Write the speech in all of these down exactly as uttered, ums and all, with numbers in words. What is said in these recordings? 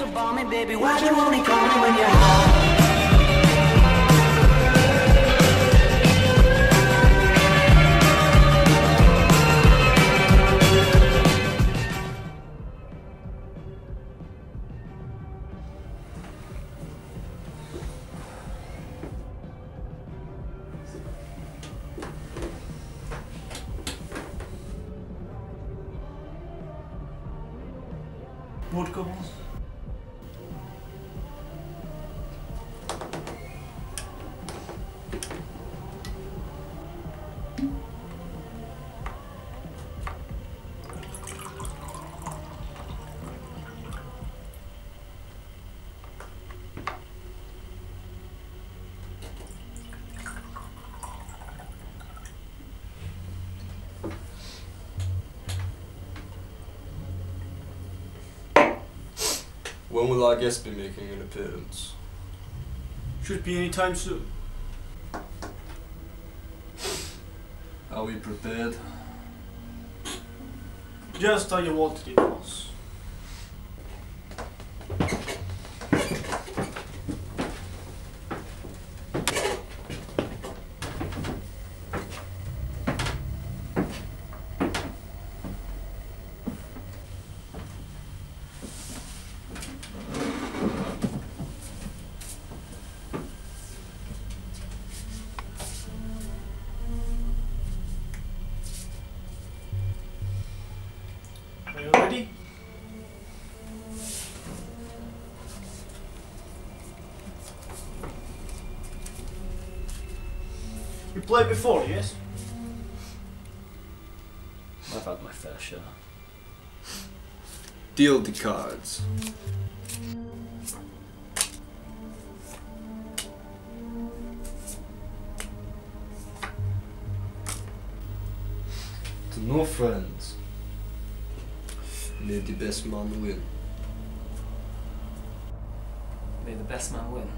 to bomb me, baby. Why'd you only call me when you're high? Vodka balls. When will our guest be making an appearance? Should be anytime soon. Are we prepared? Just how you wanted it, boss. Are you ready? You played before, yes? I've had my fair share. Deal the cards. To no friends. May the best man win. May the best man win.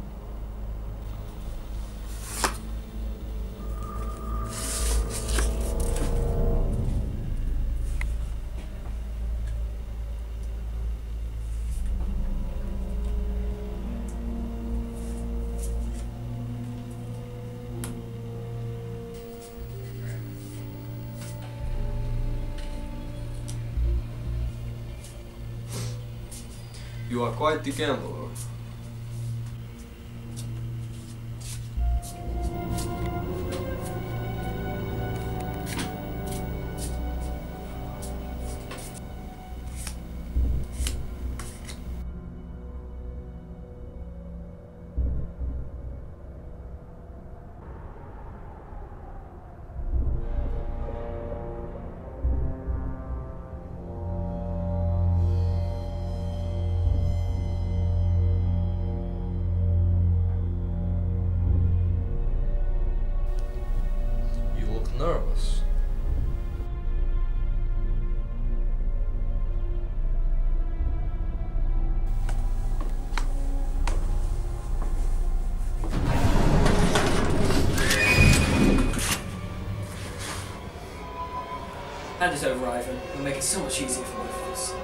You are quite the gambler. Nervous. Hand it over, Ivan. It'll make it so much easier for both of us.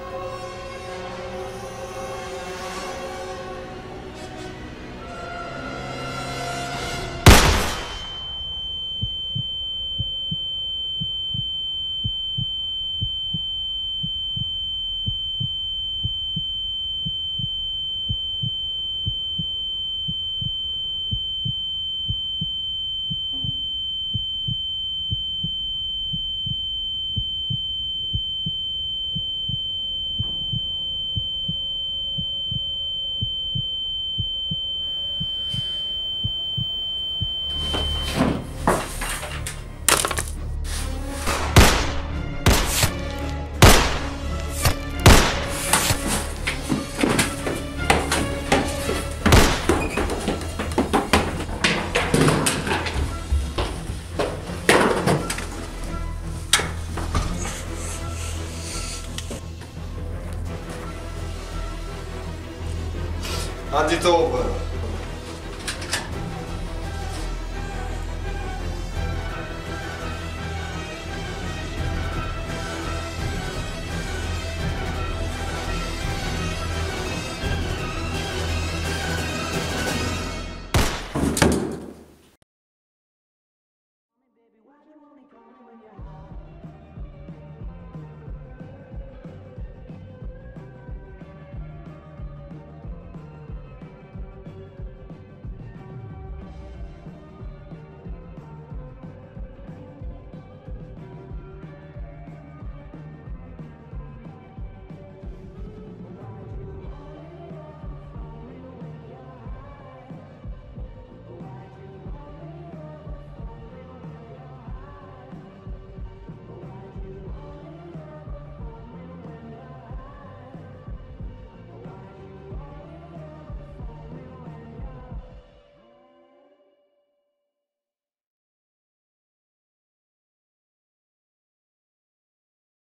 Hand it over.